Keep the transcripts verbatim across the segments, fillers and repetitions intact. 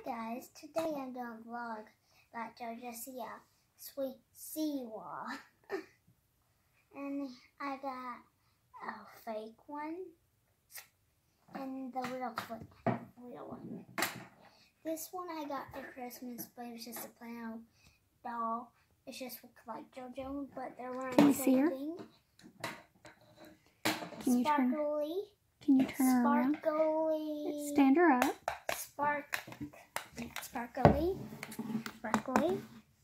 guys, today I'm doing a vlog about JoJo Siwa, Sweet Siwa. And I got a fake one and the real, real one. This one I got for Christmas, but it was just a plain old doll. It's just like JoJo, but they're wearing Can the you see her? same thing. Can you turn? Sparkly. Can you turn her around? Sparkly. Stand her up. Spark. Sparkly. Sparkly.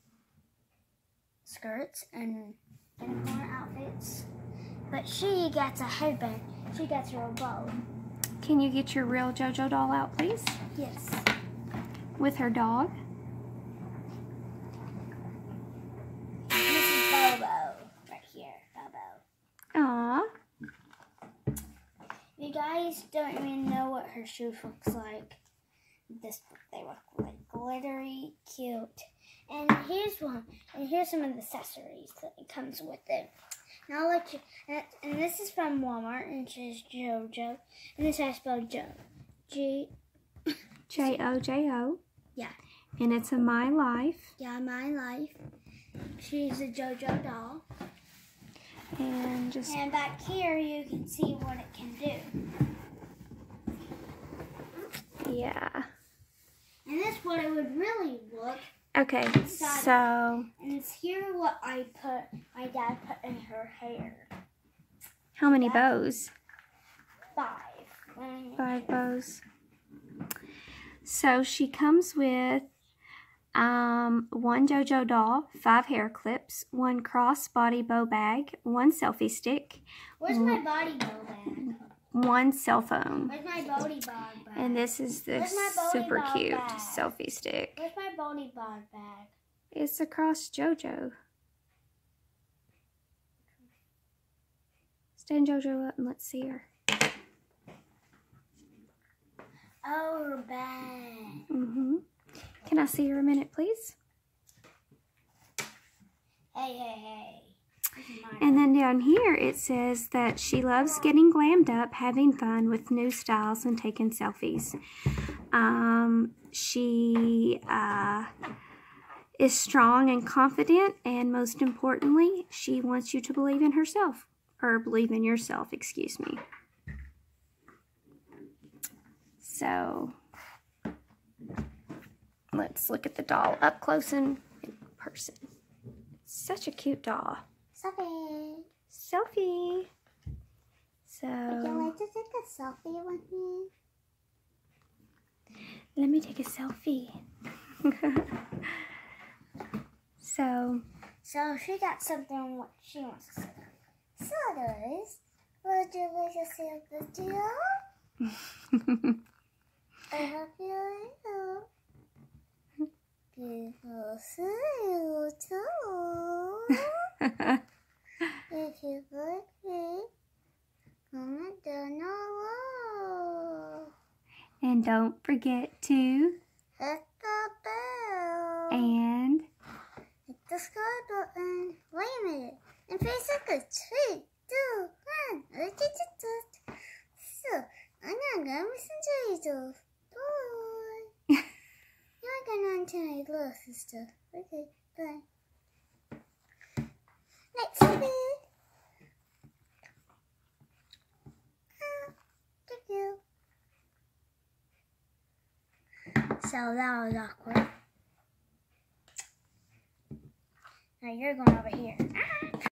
Skirts and unicorn outfits. But she gets a headband. She gets her a bow. Can you get your real JoJo doll out, please? Yes. With her dog. This is Bobo. Right here. Bobo. Aww. You guys don't even know what her shoes looks like. This they look like glittery, cute. And here's one. And here's some of the accessories that it comes with it. Now I'll let you. And, and this is from Walmart, and it says JoJo. And this I spelled Joe. G. J O J O. Yeah. And it's a My Life. Yeah, My Life. She's a JoJo doll. And just. And back here you can see what it can do. Yeah. And this is what it would really look. Okay, so. And it's here what I put, my dad put in her hair. How many That's bows? Five. Five bows. So she comes with um, one JoJo doll, five hair clips, one cross-body bow bag, one selfie stick. Where's my body bow bag? One cell phone. Where's my body bag? And this is the super bag cute bag? selfie stick. Where's my body bag bag? It's across JoJo. Stand JoJo up and let's see her. Oh, her bag. Mm-hmm. Can I see her a minute, please? Hey, hey, hey. And then down here it says that she loves getting glammed up, having fun with new styles, and taking selfies. Um, she uh, is strong and confident, and most importantly, she wants you to believe in herself, or believe in yourself, excuse me. So, let's look at the doll up close and in person. Such a cute doll. Selfie. Selfie. So, Would you like to take a selfie with me? let me take a selfie. so, So she got something what she wants to say. So guys, would you like to see a video? I hope you like it. Beautiful see you too. If you like me, comment down below. and don't forget to, Hit the bell. and, Hit the subscribe button. Wait a minute. In three seconds. Three, two, one. So, I'm not gonna listen to you. Though. Bye. You're gonna until I love sister. Okay, bye. Next video. Thank you. So that was awkward. Now you're going over here.